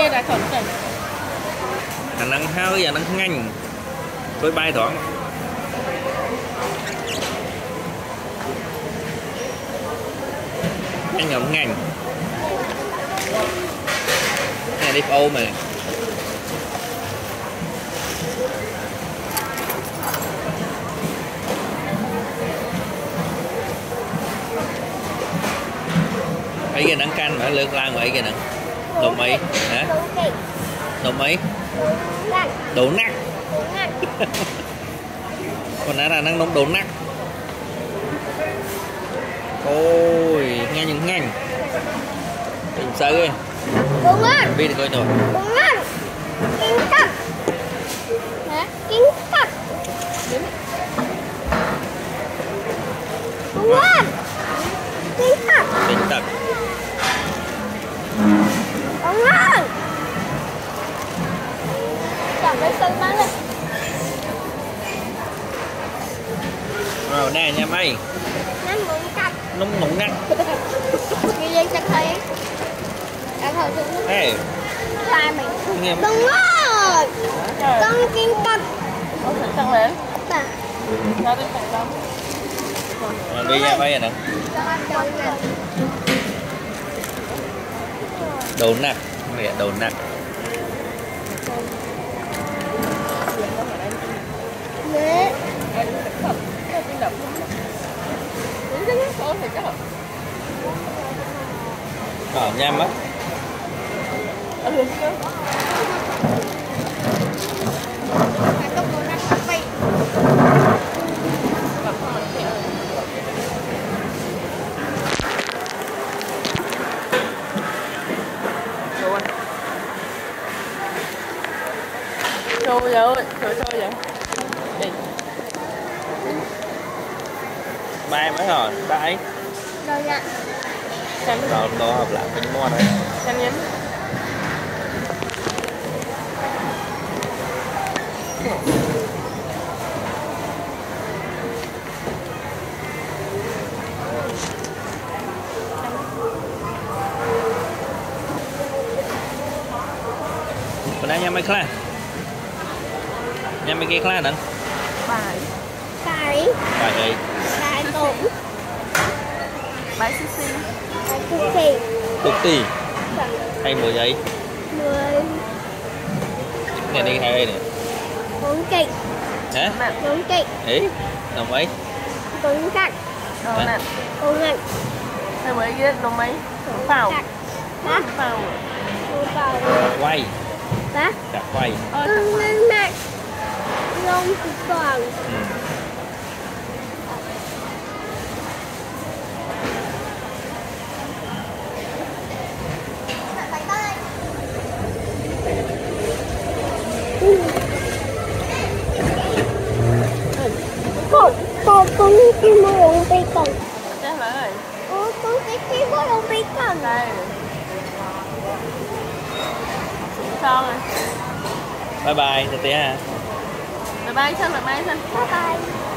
đây là chuẩn chuẩn. Anh đang hao giờ đang nhanh. Tôi bay thoáng. Anh ngậm ngành. Này đi ô mà. Ấy cái nắng canh mà lương lan vậy kìa nè. Đồ mấy hả? Đồ mấy? Đồ nắc. Còn nãy là năng nóng đồ nắc. Ôi nghe những ngành. Mình sợ ơi. Đúng rồi. Đi được coi rồi. Đúng rồi. Kinh cắt. Hả? Kinh cắt. Đúng rồi. Kinh cắt. Kinh cắt. Đúng rồi. Chẳng phải sân má lên. Rồi nè nha mày. Nóng nóng cắt. Nóng nóng nắc. Đi lên chắc thấy. Đã thở xuống. Ê. Lại mình. Nghe Đúng rồi. Con kinh cắt. Ủa thật chân lên. Dạ. Nó đi phòng lắm. Rồi đi nha mày nè. Đồ nặng. Mẹ đồ nặng. Mẹ. Ở nhâm á. Trôi vậy, trôi vậy. Đi. Mai mới rồi, bye. Rồi nha. Xem Rồi đồ hợp lại với mua đấy. xem nhấn. Bữa nay nha mày khla. Nha mày kia khla nè. Bài. Cái. Bài ấy. Cái tổn. Bài sushi. Cái cục kỳ. Cục tì. Hay mùi giấy. 10. Nè đi hay đây nè. 4 kịch. Hả? 4 kịch. Ý. Đồng mấy? 4 cắt. Đồ nè. 4 ngạch. Hay mấy cái đồ mấy? Phào. Hả? Phào. Quay. Hả? Chặt quay. Tương lên mặt. Lông toàn. Ừ. Con cái mô lông bacon. Chắc là rồi. Con cái mô lông bacon. Đây. Xong rồi. Bye bye, tía ha. Bye bye Sơn, bye bye Sơn. Bye bye.